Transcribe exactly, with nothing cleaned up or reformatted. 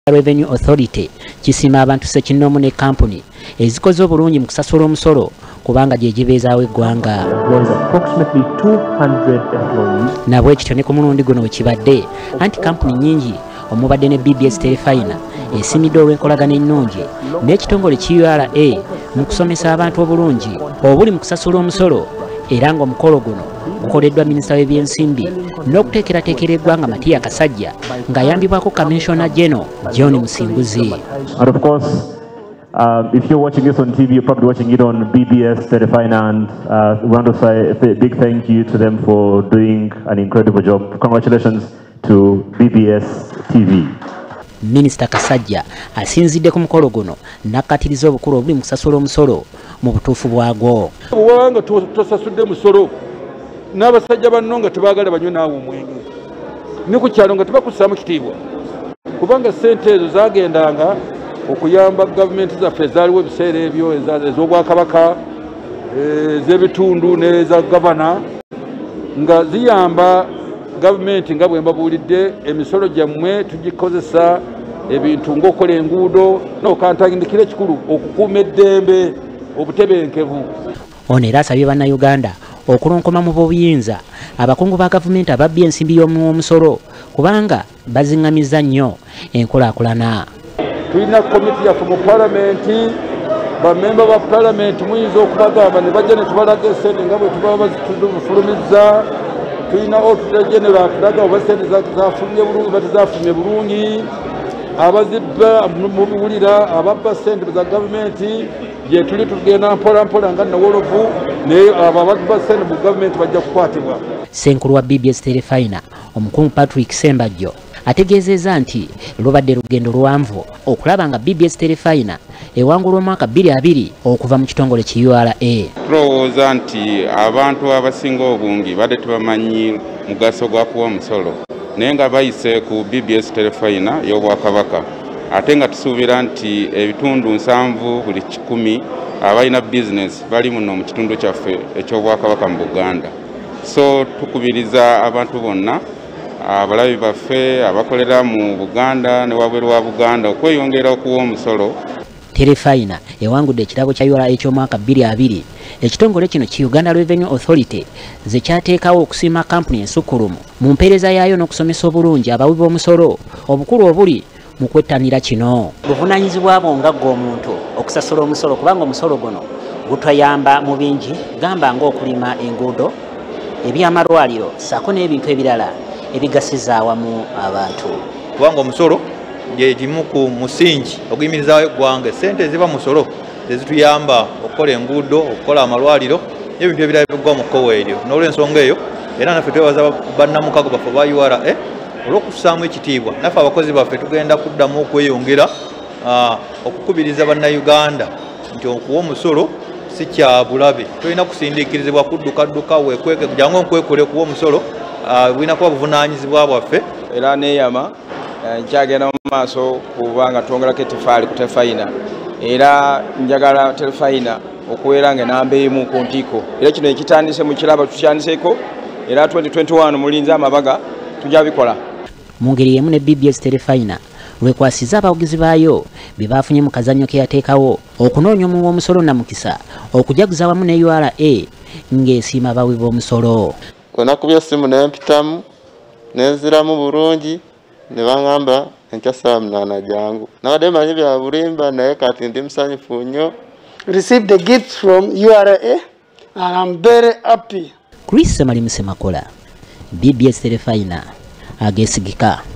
Revenue Authority kisima abantu sekinoomu ne company ezikoze obulungi mu kusasula omusolo kubanga gye gibeezaawo eggwanga. Nabwe kityo ne ku mulundi guno wekibadde anti company nyingi omubadde ne B B S Telefina esimidde olw'enkolagana ennungi n'ekitongole ki U R A mu kusomesa abantu obulungi obuli mu kusasula omusolo era ng'omukolo guno gukoleddwa minisita w'ebyensimbi n'okuteekerateekera eggwanga Matiya Kasajja ng'ayambibwako Commissioner General John Musinguzi. And of course, uh, if you're watching this on T V, you're probably watching it on B B S Telefina, and uh, we want to say a big thank you to them for doing an incredible job. Congratulations to B B S T V. Minisita Kasajja asinzidde ku mukolo guno n'akkatiriza obukulu obuli mu kusasula omusolo mu butuufu bwagwo. Bwanga tosasudde musolo n'abasajja banno nga tebaagala banywe naawe omwenge ne ku kyalo nga tebakussaamu kitiibwa kubanga ssente ezo zaagendanga okuyamba gavumenti zaffe ezaaliwo ebiseera ebyo ez'obwakabaka ez'ebitundu n'eza gavana nga ziyamba gavumenti nga bwe mbabuulidde emisolo gyammwe tugikozesa ebintu ng'okola enguudo n'okantagindikira ekikulu okukuuma eddembe obutebenkevu. Ono era asabye bannayuganda okulunkoma mu buyinza abakungu ba gavumenti ababbi ensimbi y'omusolo kubanga baziŋŋamiza nnyo enkulaakulana. Tulina komiti yaffe mu palamenti, bammemba ba palamenti muyinza okubagamba ne bajja ne tubalaga essente nga bwe tuba bazifulumizza. Tulina auditor general atulaga oba ssente zafulumye bulungi oba tezafulumye bulungi, abazibba mu biwulira ababba ssente za gavumenti gye tuli tugenda mpola mpola nga nawolovu naye ababba ssente mu gavumenti bajja kukwatibwa. Ssenkulu wa B B S Telefina omukungu Patrick Sembajjo ategeezezza nti lubadde lugendo luwanvu okulaba nga B B S Telefina ewangula omwaka bbiri abiri okuva mu kitongole ki U R A. Tulowooza nti abantu abasinga obungi badde tebamanyi mugaso gwa kuwa omusolo naye nga bayise ku B B S Telefina y'obwakabaka ate nga tusuubira nti ebitundu nsanvu buli kikumi abalina bizinesi bali muno mu kitundu kyaffe eky'obwakabaka mu Buganda. So tukubiriza abantu bonna abalabi baffe abakolera mu Buganda ne wabweru wa Buganda okweyongera okuwa omusolo. Telefina ewangudde ekirabo kya U R A eky'omwaka bbiri abiri. Ekitongole kino ki Uganda Revenue Authority ze kyateekawo okusiima kampuni ensukkulumu mu mpeereza yaayo n'okusomesa obulungi abawi b'omusolo obukulu obuli mu kwettanira kino. Buvunaanyizibwa bwo nga gw'omuntu okusasula omusolo kubanga omusolo guno gutuyamba mu bingi gamba ng'okulima enguudo, ebyamalwaliro ssaako n'ebintu ebirala ebigasiza awamu abantu. Kubanga omusolo gye gimu ku musingi oguyimirizaawo eggwanga. Ssente eziva musolo zezituyamba okukola enguudo, okukola amalwaliro n'ebintu ebirala ebiggwa mu kkowa eryo. N'olw'ensonga eyo era naffe twebaza bannamukago baffe ba U R A olw'okussaamu ekitiibwa. Naffe abakozi baffe tugenda kuddamu okweyongera okukubiriza bannayuganda nti okuwa omusolo si kya bulabe. Tolina kusindiikirizibwa kuddukadduka weekweke jangu nkwekole kuwa omusolo, bulina kuba buvunaanyizibwa bwaffe. Era neeyama nkyagenda mu maaso kubanga twongerako ettifaali ku Telefina era njagala Telefina okubeera nga enamba emu ku ntiiko. Era kino ekitandise mu kiraba tukyandiseeko era twenty twenty-one mulinzi amabaga tujja bikola. Mu ngeri y'emu ne B B S Telefina lwekwasiza abawagizi baayo bye baafunye mu kazannyo ke yateekawo okunoonya omuwi w'omusolo Namukisa okujaguza wamu ne U R A ng'esiima abawi b'omusolo. Onakubya essimu n'empitamu nenziramu bulungi ne baŋŋamba enkya ssaawa munaana jangu. Nabadde manyi bya bulimba naye kati ndi musanyufu nnyo. Received the gift from U R A and I'm very happy. Chris Semali Musemakola, B B S Telefina, Ageesigika.